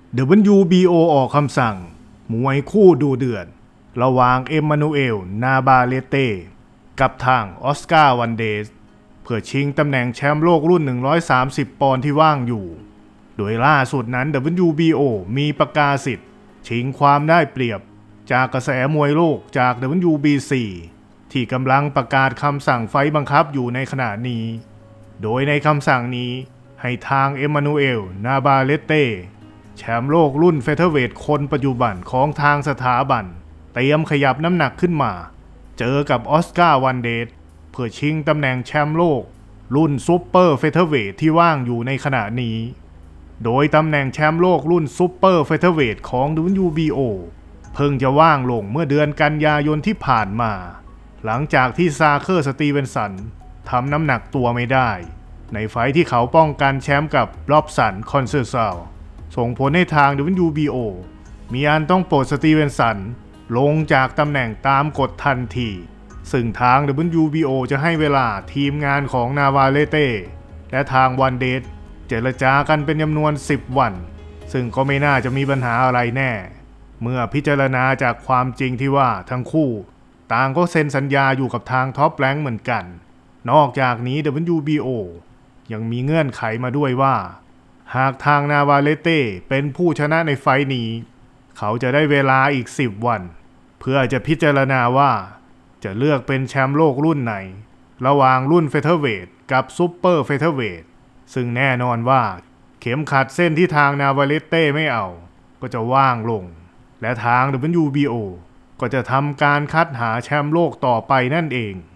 WBO ออกคำสั่งมวยคู่ดูเดือดระหว่างเอ็มมานูเอล นาบาเลเต้กับทางออสการ์ วันเดสเพื่อชิงตำแหน่งแชมป์โลกรุ่น 130 ปอนด์ที่ว่างอยู่ โดยล่าสุดนั้น WBO มีประกาศสิทธิ์ชิงความได้เปรียบจากกระแสมวยโลกจาก WBC ที่กำลังประกาศคำสั่งไฟต์บังคับอยู่ในขณะนี้โดยในคำสั่งนี้ให้ทางเอ็มมานูเอล นาบาเลเต้แชมป์โลกรุ่นเฟเธอร์เวทคนปัจจุบันของทางสถาบันเตรียมขยับน้ำหนักขึ้นมาเจอกับออสการ์ วันเดสเพื่อชิงตำแหน่งแชมป์โลกรุ่นซุปเปอร์เฟเธอร์เวทที่ว่างอยู่ในขณะนี้โดยตำแหน่งแชมป์โลกรุ่นซุปเปอร์เฟเธอร์เวทของ WBO เพิ่งจะว่างลงเมื่อเดือนกันยายนที่ผ่านมาหลังจากที่ซาเคอร์ สตีเวนสันทำน้ำหนักตัวไม่ได้ในไฟท์ที่เขาป้องกันแชมป์กับร็อบสัน คอนเซอร์ซาลส่งผลให้ทาง WBO มีอันต้องปลดสตีเวนสันลงจากตำแหน่งตามกฎทันทีซึ่งทาง WBO จะให้เวลาทีมงานของนาวาเลเต้และทางวันเดสเจรจากันเป็นจำนวน10 วันซึ่งก็ไม่น่าจะมีปัญหาอะไรแน่เมื่อพิจารณาจากความจริงที่ว่าทั้งคู่ต่างก็เซ็นสัญญาอยู่กับทางท็อปแรงค์เหมือนกันนอกจากนี้ WBO ยังมีเงื่อนไขมาด้วยว่าหากทางนาวาเลเต้เป็นผู้ชนะในไฟท์นี้เขาจะได้เวลาอีก10 วันเพื่อจะพิจารณาว่าจะเลือกเป็นแชมป์โลกรุ่นไหนระหว่างรุ่นเฟเธอร์เวทกับซุปเปอร์เฟเธอร์เวทซึ่งแน่นอนว่าเข็มขัดเส้นที่ทางนาวาเลเต้ไม่เอาก็จะว่างลงและทาง WBO ก็จะทำการคัดหาแชมป์โลกต่อไปนั่นเอง